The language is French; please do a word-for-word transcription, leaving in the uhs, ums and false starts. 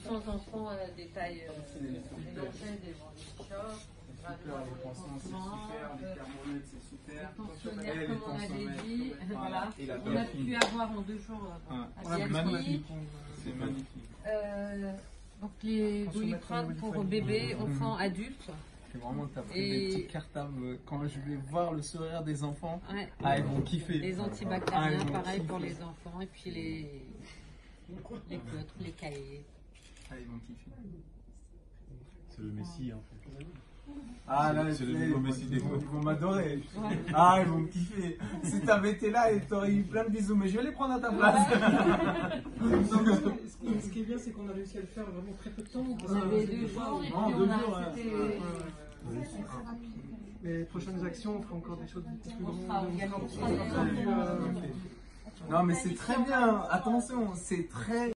cents enfants à des tailles mélangées, des shorts. Super, les pansements c'est super, les thermomètres c'est super. Les pensionnaires, comme on avait dit, voilà. On a pu avoir en deux jours à Biarritz. C'est magnifique. Euh, donc les doliprane pour bébés, enfants, adultes. C'est vraiment, t'as pris des petits cartables. Quand je vais voir le sourire des enfants, ouais. Ah, ils vont kiffer. Les antibactériens, ah, pareil pour les enfants. Et puis les, les pleutres, les cahiers. Ah, ils vont kiffer. C'est le Messie, en fait. Ah là, c'est le nouveau Messie des mots. Ils vont m'adorer. Ouais. Ah, ils vont me kiffer. Si t'avais été là, t'aurais eu plein de bisous, mais je vais les prendre à ta place. Ce, ce qui est bien, c'est qu'on a réussi à le faire vraiment très peu de temps. On avait deux jours et puis on a c'était... Les prochaines actions, on fera encore des choses plus grandes. Non, mais c'est très bien. Attention, c'est très...